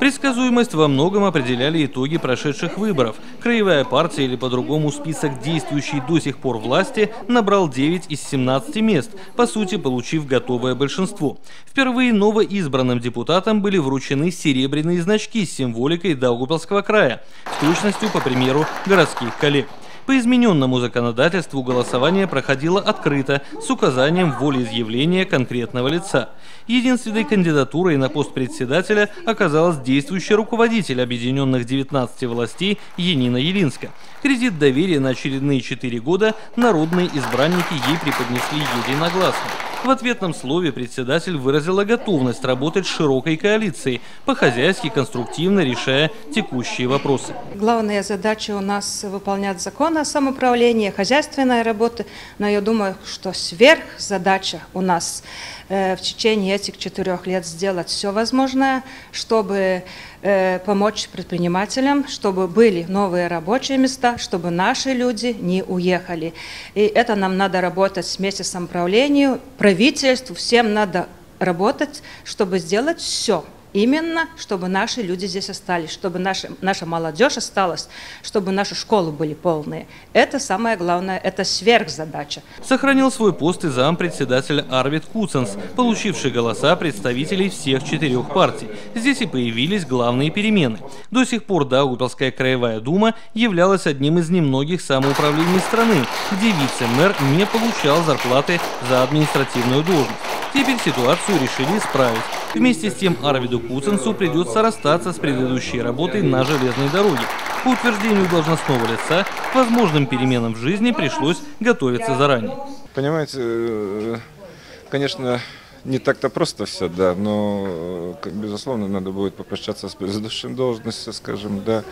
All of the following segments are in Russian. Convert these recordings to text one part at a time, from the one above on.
Предсказуемость во многом определяли итоги прошедших выборов. Краевая партия, или по-другому список действующей до сих пор власти, набрал 9 из 17 мест, по сути получив готовое большинство. Впервые новоизбранным депутатам были вручены серебряные значки с символикой Даугавпилского края, с точностью по примеру городских коллег. По измененному законодательству голосование проходило открыто, с указанием волеизъявления конкретного лица. Единственной кандидатурой на пост председателя оказалась действующий руководитель объединенных 19 властей Янина Елинска. Кредит доверия на очередные 4 года народные избранники ей преподнесли единогласно. В ответном слове председатель выразила готовность работать с широкой коалицией, по-хозяйски конструктивно решая текущие вопросы. Главная задача у нас выполнять закон о самоуправлении, хозяйственная работа, но я думаю, что сверхзадача у нас в течение этих 4 лет сделать все возможное, чтобы помочь предпринимателям, чтобы были новые рабочие места, чтобы наши люди не уехали. И это нам надо работать вместе с самоуправлением, правительству, всем надо работать, чтобы сделать все. Именно, чтобы наши люди здесь остались, чтобы наша молодежь осталась, чтобы наши школы были полные. Это самое главное, это сверхзадача. Сохранил свой пост и зампредседателя Арвид Куценс, получивший голоса представителей всех 4 партий. Здесь и появились главные перемены. До сих пор Даугавпилская краевая дума являлась одним из немногих самоуправлений страны, где вице-мэр не получал зарплаты за административную должность. Теперь ситуацию решили исправить. Вместе с тем Арвиду Куценсу придется расстаться с предыдущей работой на железной дороге. По утверждению должностного лица, к возможным переменам в жизни пришлось готовиться заранее. Понимаете, конечно, не так-то просто все, да, но, безусловно, надо будет попрощаться с предыдущей должностью, скажем, да,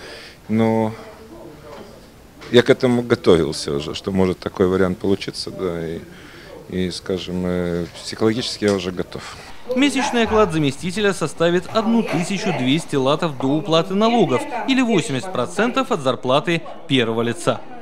но я к этому готовился уже, что может такой вариант получиться, да, и, скажем, психологически я уже готов. Месячный оклад заместителя составит 1200 латов до уплаты налогов или 80% от зарплаты первого лица.